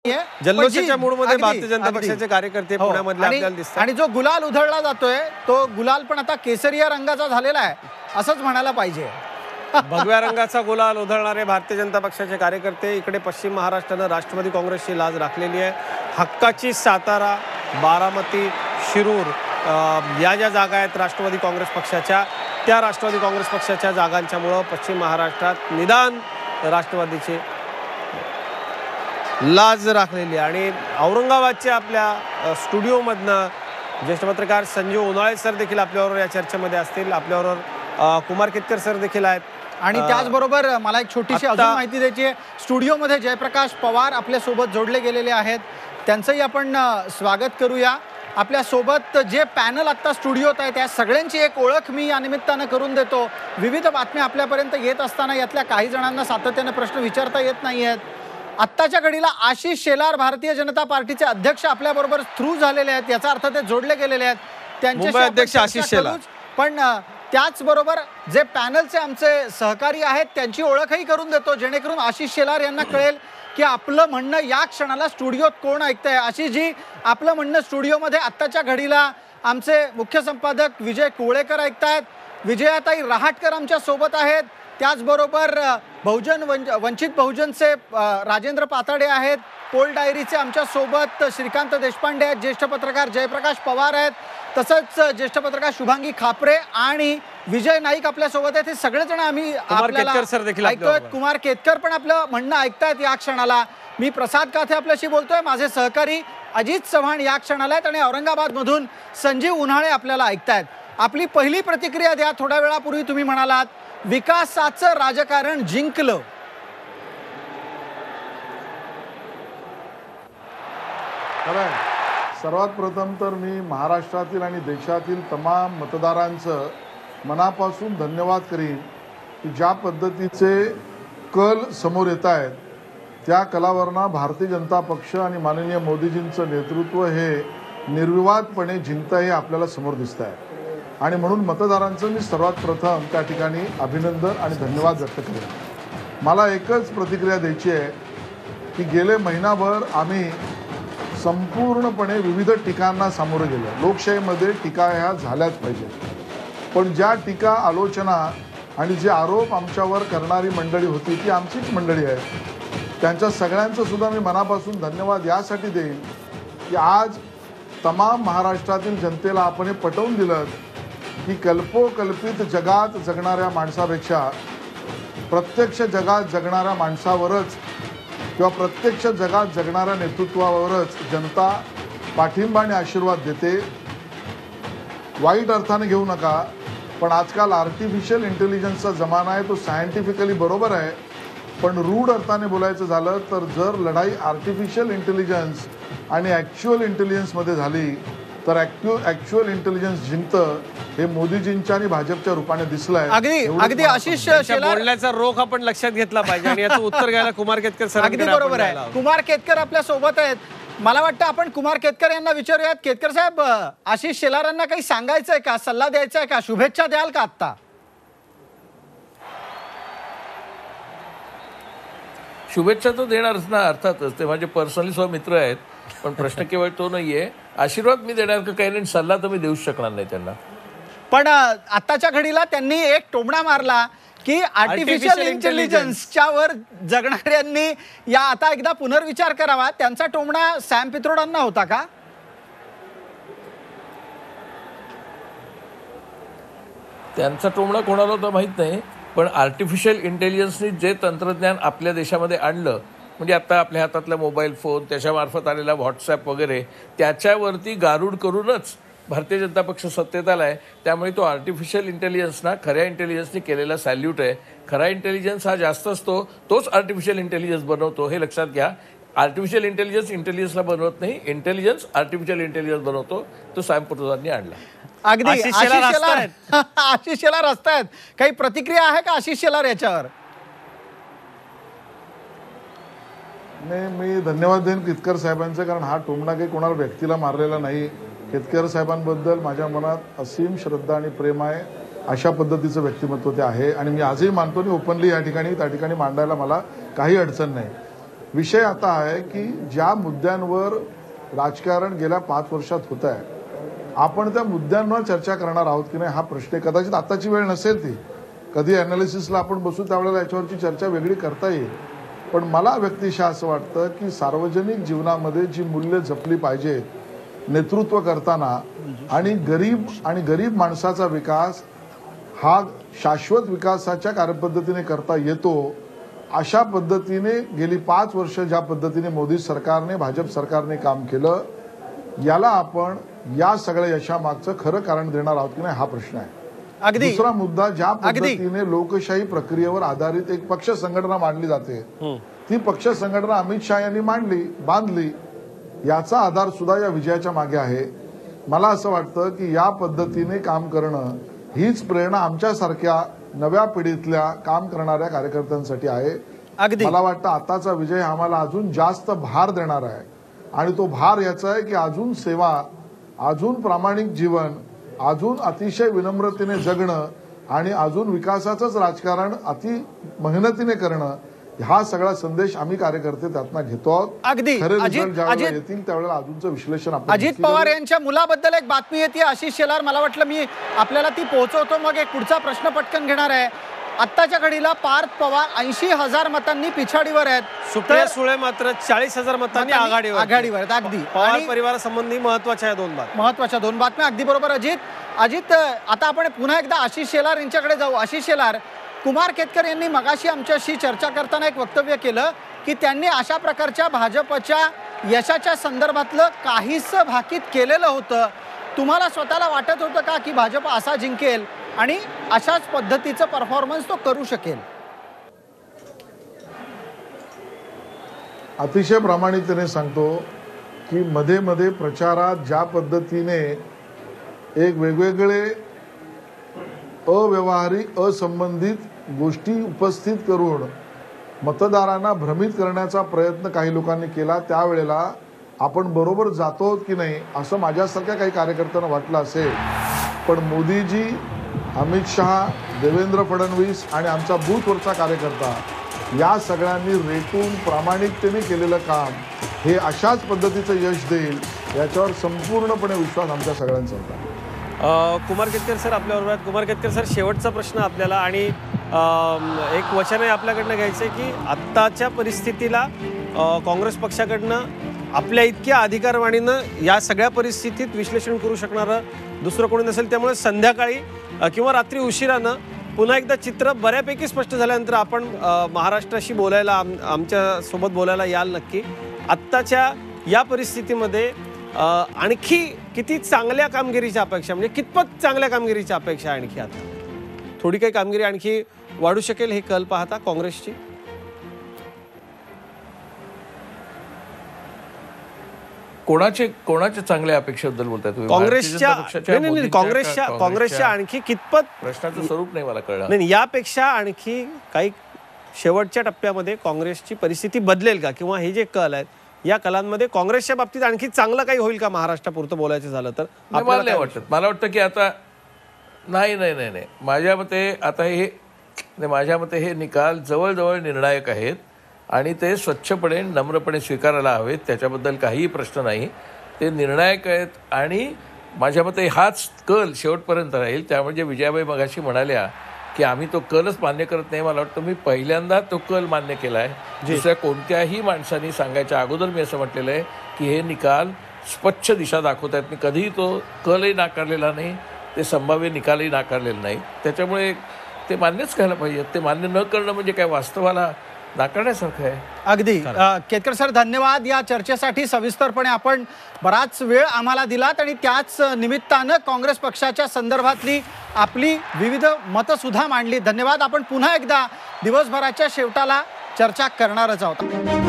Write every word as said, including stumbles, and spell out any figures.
जल्लोषाच्या मूडमध्ये भारतीय जनता पक्षाचे कार्यकर्ते पुण्यामध्ये आपल्याला दिसतात आणि जो गुलाल उधळला जातोय तो गुलाल पण आता केसरिया रंगाचा झालेला आहे असंच म्हणायला पाहिजे। भगव्या रंगाचा गुलाल उधळणारे भारतीय जनता पक्षाचे कार्यकर्ते। इकडे पश्चिम महाराष्ट्रानं राष्ट्रवादी काँग्रेसची लाज राखलेली आहे। हक्काची सातारा, बारामती, शिरूर या ज्या जागा आहेत राष्ट्रवादी काँग्रेस पक्षाच्या, त्या राष्ट्रवादी काँग्रेस पक्षाच्या जागांच्यामुळं पश्चिम महाराष्ट्रात निदान राष्ट्रवादीची लाज राखलेली आहे। आणि औरंगाबादच्या आपल्या स्टुडिओमधनं ज्येष्ठ पत्रकार संजीव उन्हाळे सर देखील आपल्याबरोबर या चर्चेमध्ये असतील। आपल्याबरोबर कुमार केतकर सर देखील आहेत। आणि त्याचबरोबर मला एक छोटीशी अजून माहिती द्यायची आहे। स्टुडिओमध्ये जयप्रकाश पवार आपल्या सोबत जोडले गेलेले आहेत, त्यांचंही आपण स्वागत करूया। आपल्या सोबत जे पॅनल आता स्टुडिओत आहे त्या सगळ्यांची एक ओळख मी या निमित्तानं करून देतो। विविध बातम्या आपल्यापर्यंत येत असताना यातल्या काही जणांना सातत्याने प्रश्न विचारता येत नाही आहेत। आत्ताच्या घडीला आशिष शेलार भारतीय जनता पार्टीचे अध्यक्ष आपल्याबरोबर थ्रू झालेले आहेत, याचा अर्थ ते जोडले गेलेले आहेत। त्यांचे अध्यक्ष आशिष शेलार, पण त्याचबरोबर जे पॅनलचे आमचे सहकारी आहेत त्यांची ओळखही करून देतो, जेणेकरून आशिष शेलार यांना कळेल की आपलं म्हणणं या क्षणाला स्टुडिओत कोण ऐकतंय। आशिष जी, आपलं म्हणणं स्टुडिओमध्ये आत्ताच्या घडीला आमचे मुख्य संपादक विजय कोळेकर ऐकतायत, विजयाताई रहाटकर आमच्या सोबत आहेत, त्याचबरोबर बहुजन वंचित बहुजनचे राजेंद्र पाताडे आहेत, पोल डायरीचे आमच्या सोबत श्रीकांत देशपांडे आहेत, ज्येष्ठ पत्रकार जयप्रकाश पवार आहेत, तसंच ज्येष्ठ पत्रकार शुभांगी खापरे आणि विजय नाईक आपल्या सोबत आहेत। हे सगळेजण आम्ही ऐकतोय। कुमार केतकर पण आपलं म्हणणं ऐकतायत या क्षणाला। मी प्रसाद काथे आपल्याशी बोलतोय, माझे सहकारी अजित चव्हाण या क्षणाला आहेत आणि औरंगाबाद मधून संजीव उन्हाळे आपल्याला ऐकतायत। आपली पहिली प्रतिक्रिया द्या। थोड्या वेळापूर्वी तुम्ही म्हणालात विकासाचं राजकारण जिंकलं, सर्वात प्रथम तर मी महाराष्ट्रातील आणि देशातील तमाम मतदारांचं मनापासून धन्यवाद करीन की ज्या पद्धतीचे कल समोर येत आहेत त्या कलावरना भारतीय जनता पक्ष आणि माननीय मोदीजींचं नेतृत्व हे निर्विवादपणे जिंकतं हे आपल्याला समोर दिसत आहे। आणि म्हणून मतदारांचं मी सर्वात प्रथम त्या ठिकाणी अभिनंदन आणि धन्यवाद व्यक्त करेन। मला एकच प्रतिक्रिया द्यायची आहे की गेले महिनाभर आम्ही संपूर्णपणे विविध टीकांना सामोरे गेलो। लोकशाहीमध्ये टीका ह्या झाल्याच पाहिजेत, पण ज्या टीका, आलोचना आणि जे आरोप आमच्यावर करणारी मंडळी होती ती आमचीच मंडळी आहे। त्यांच्या सगळ्यांचं सुद्धा मी मनापासून धन्यवाद यासाठी देईन की आज तमाम महाराष्ट्रातील जनतेला आपण हे पटवून दिलं की कल्पोकल्पित जगात जगणाऱ्या माणसापेक्षा प्रत्यक्ष जगात जगणाऱ्या माणसावरच किंवा प्रत्यक्ष जगात जगणाऱ्या नेतृत्वावरच जनता पाठिंबा आणि आशीर्वाद देते। वाईट अर्थाने घेऊ नका, पण आजकाल आर्टिफिशियल इंटेलिजन्सचा जमाना आहे, तो सायंटिफिकली बरोबर आहे, पण रूढ अर्थाने बोलायचं झालं तर जर लढाई आर्टिफिशियल इंटेलिजन्स आणि ॲक्च्युअल इंटेलिजन्समध्ये झाली तर ॲक्च्युअल ॲक्च्युअल इंटेलिजन्स जिंकतं हे मोदीजींच्या आणि भाजपच्या रूपाने दिसलंय। अगदी अगदी आशिष शेलार बोलण्याचा रोख आपण लक्षात घेतला पाहिजे आणि याचं उत्तर घ्यायला कुमार केतकर सर अगदी बरोबर आहे। कुमार केतकर आपल्या सोबत आहेत, मला वाटतं आपण कुमार केतकर यांना विचारूयात। केतकर साहेब, आशिष शेलारांना काही सांगायचंय का, सल्ला द्यायचा आहे का, शुभेच्छा द्याल का? आता शुभेच्छा तो देणारच ना, अर्थातच ते माझे पर्सनली स्व मित्र आहेत, पण प्रश्न केवळ तो नाहीये। आशीर्वाद मी देणार का काही नाही, सल्ला तर मी देऊच शकणार नाही त्यांना। पण आताच्या घडीला त्यांनी एक टोमणा मारला की आर्टिफिशियल इंटेलिजन्सच्या वर जगणाऱ्यांनी या आता एकदा पुनर्विचार करावा। त्यांचा टोमणा सॅम पित्रोडांना होता का? त्यांचा टोमणा कोणाला होता माहित नाही, पण आर्टिफिशियल इंटेलिजन्सनी जे तंत्रज्ञान आपल्या देशामध्ये आणलं, म्हणजे आता आपल्या हातातला मोबाईल फोन, त्याच्यामार्फत आलेला व्हॉट्सॲप वगैरे, त्याच्यावरती गारूड करूनच भारतीय जनता पक्ष सत्तेत आला आहे। त्यामुळे तो आर्टिफिशियल इंटेलिजन्सना खऱ्या इंटेलिजन्सनी केलेला सॅल्यूट आहे। खरा इंटेलिजन्स हा जास्त असतो, तोच आर्टिफिशियल इंटेलिजन्स बनवतो, हे लक्षात घ्या। आर्टिफिशियल इंटेलिजन्स इंटेलिजन्सला बनवत नाही, इंटेलिजन्स आर्टिफिशियल इंटेलिजन्स बनवतो, तो सॅम पित्रोडांनी आणला। अगदी आशिष शेलार आशिष शेलार असतात, काही प्रतिक्रिया आहे का आशिष शेलार याच्यावर? नाही, मी धन्यवाद देईन केतकर साहेबांचे, कारण हा टोमणा काही कोणाला व्यक्तीला मारलेला नाही। केतकर साहेबांबद्दल माझ्या मनात असीम श्रद्धा आणि प्रेम आहे, अशा पद्धतीचं व्यक्तिमत्व ते आहे आणि मी आजही मानतो आणि ओपनली या ठिकाणी त्या ठिकाणी मांडायला मला काही अडचण नाही। विषय आता आहे की ज्या मुद्द्यांवर राजकारण गेल्या पाच वर्षात होत आहे आपण त्या मुद्द्यांवर चर्चा करणार आहोत की नाही हा प्रश्न आहे. कदाचित आताची वेळ नसेल ती, कधी अनालिसिसला आपण बसू त्यावेळेला याच्यावरची चर्चा वेगळी करता येईल. पण मला व्यक्तिशः असं वाटतं की सार्वजनिक जीवनामध्ये जी मूल्य जपली पाहिजेत नेतृत्व करताना आणि गरीब आणि गरीब माणसाचा विकास हा शाश्वत विकासाच्या कार्यपद्धतीने करता येतो अशा पद्धतीने गेली पाच वर्ष ज्या पद्धतीने मोदी सरकारने भाजप सरकारने काम केलं याला आपण या सगळ्या यशामागचं खरं कारण देणार आहोत की नाही हा प्रश्न आहे. अगदी दुसरा मुद्दा ज्या पद्धतीने लोकशाही प्रक्रियेवर आधारित एक पक्ष संघटना मांडली जाते ती पक्ष संघटना अमित शहा यांनी मांडली बांधली याचा आधार सुद्धा या विजयाच्या मागे आहे. मला असं वाटतं की या पद्धतीने काम करणं हीच प्रेरणा आमच्यासारख्या नव्या पिढीतल्या काम करणाऱ्या कार्यकर्त्यांसाठी आहे. अगदी मला वाटतं आताचा विजय आम्हाला अजून जास्त भार देणार आहे आणि तो भार याचा आहे की अजून सेवा, अजून प्रामाणिक जीवन, अजून अतिशय विनम्रतेने जगणं आणि अजून विकासाचंच राजकारण अति मेहनतीने करणं हा सगळा संदेश आम्ही कार्यकर्ते त्यातनं घेतो आहोत. अगदी खरे अजित रिझल्ट ज्यावेळेला अजित येतील त्यावेळेला अजूनचं विश्लेषण आपण अजित नक्की पवार करू. यांच्या मुलाबद्दल एक बातमी येते आशिष शेलार, मला वाटलं मी आपल्याला ती पोहोचवतो मग एक पुढचा प्रश्न पटकन घेणार आहे. आत्ताच्या घडीला पार्थ पवार ऐंशी हजार मतांनी पिछाडीवर आहेत. सुप्रिया सुळे मात्र चाळीस हजार मतांनी आघाडीवर आघाडीवर आहेत. अगदी पवार आणि परिवारासंबंधी महत्वाच्या दोन बात महत्वाच्या दोन बातम्या. अगदी बरोबर अजित. अजित आता आपण पुन्हा एकदा आशिष शेलार यांच्याकडे जाऊ. आशिष शेलार, कुमार केतकर यांनी मगाशी आमच्याशी चर्चा करताना एक वक्तव्य केलं की त्यांनी अशा प्रकारच्या भाजपच्या यशाच्या संदर्भातलं काहीसं भाकीत केलेलं होतं. तुम्हाला स्वतःला वाटत होतं का की भाजप असा जिंकेल आणि अशाच पद्धतीचं परफॉर्मन्स तो करू शकेल? अतिशय प्रामाणिकतेने सांगतो की मध्ये मध्ये प्रचारात ज्या पद्धतीने एक वेगवेगळे अव्यवहारिक असंबंधित गोष्टी उपस्थित करून मतदारांना भ्रमित करण्याचा प्रयत्न काही लोकांनी केला त्यावेळेला आपण बरोबर जातो की नाही असं माझ्यासारख्या काही कार्यकर्त्यांना वाटलं असेल. पण मोदीजी, अमित शहा, देवेंद्र फडणवीस आणि आमचा बूथवरचा कार्यकर्ता या सगळ्यांनी रेटून प्रामाणिकतेने केलेलं काम हे अशाच पद्धतीचं यश देईल याच्यावर संपूर्णपणे विश्वास आमच्या सगळ्यांचा होता. कुमार केतकर सर आपल्याबरोबर आहेत. कुमार केतकर सर, शेवटचा प्रश्न आपल्याला आणि एक वचन आहे आपल्याकडनं घ्यायचं आहे की आत्ताच्या परिस्थितीला काँग्रेस पक्षाकडनं आपल्या इतक्या अधिकारवाणीनं या सगळ्या परिस्थितीत विश्लेषण करू शकणारं दुसरं कोणी नसेल. त्यामुळे संध्याकाळी किंवा रात्री उशिरानं पुन्हा एकदा चित्र बऱ्यापैकी स्पष्ट झाल्यानंतर आपण महाराष्ट्राशी बोलायला आम आमच्यासोबत बोलायला याल नक्की. आत्ताच्या या परिस्थितीमध्ये आणखी किती चांगल्या कामगिरीची अपेक्षा, म्हणजे कितपत चांगल्या कामगिरीची अपेक्षा आणखी आता थोडी काही कामगिरी आणखी वाढू शकेल हे कल पाहता काँग्रेसची? कोणाचे कोणाच्या चांगल्या अपेक्षेबद्दल बोलताय तुम्ही? काँग्रेसच्या काँग्रेसच्या काँग्रेसच्या आणखी कितपत? प्रश्नाचं स्वरूप नाही मला कळलं. नाही, यापेक्षा आणखी काही शेवटच्या टप्प्यामध्ये काँग्रेसची परिस्थिती बदलेल का, किंवा हे जे कल आहेत या कलांमध्ये काँग्रेसच्या बाबतीत आणखी चांगलं काही होईल का महाराष्ट्रापुरतं बोलायचं झालं तर? मला नाही वाटत. मला वाटतं की आता नाही नाही नाही नाही माझ्या मते आता हे माझ्या मते हे निकाल जवळजवळ निर्णायक आहेत आणि ते स्वच्छपणे नम्रपणे स्वीकारायला हवेत. त्याच्याबद्दल काहीही प्रश्न नाही. ते निर्णायक आहेत आणि माझ्या मते हाच कल शेवटपर्यंत राहील. त्यामुळे जे विजयाबाई मगाशी म्हणाल्या की आम्ही तो कलच मान्य करत नाही, मला वाटतं मी पहिल्यांदा तो कल मान्य केला आहे. दुसऱ्या कोणत्याही माणसांनी सांगायच्या अगोदर मी असं म्हटलेलं आहे की हे निकाल स्वच्छ दिशा दाखवत आहेत. मी कधीही तो कलही नाकारलेला नाही, ते संभाव्य निकालही नाकारलेला नाही. त्याच्यामुळे ते मान्यच करायला पाहिजे. ते मान्य न करणं म्हणजे काय वास्तवाला नाकारण्यासारखं आहे. अगदी. केतकर सर, धन्यवाद या चर्चेसाठी. सविस्तरपणे आपण बराच वेळ आम्हाला दिलात आणि त्याच निमित्तानं काँग्रेस पक्षाच्या संदर्भातली आपली विविध मतं सुद्धा मांडली. धन्यवाद. आपण पुन्हा एकदा दिवसभराच्या शेवटाला चर्चा करणारच आहोत.